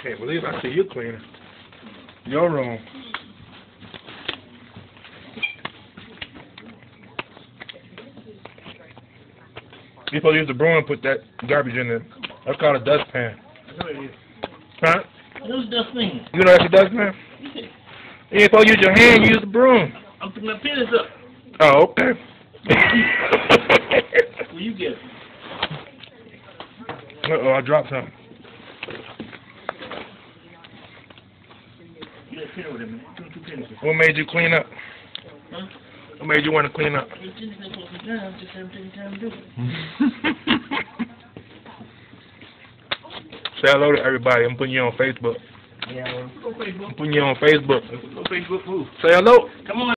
Can't believe I see you cleaning your room. You supposed to use the broom and put that garbage in there. That's called a dustpan. Huh? What's dustpan? You know that's a dustpan? You ain't supposed to use your hand, you use the broom. I'm putting my penis up. Oh, okay. Where you get it? Uh-oh, I dropped something. You got a pen with it, man. Two penises. What made you clean up? Huh? What made you want to clean up? Just haven't taken time to do it. Say hello to everybody. I'm putting you on Facebook. Yeah, go Facebook. I'm putting you on Facebook. Go Facebook, move. Say hello. Come on.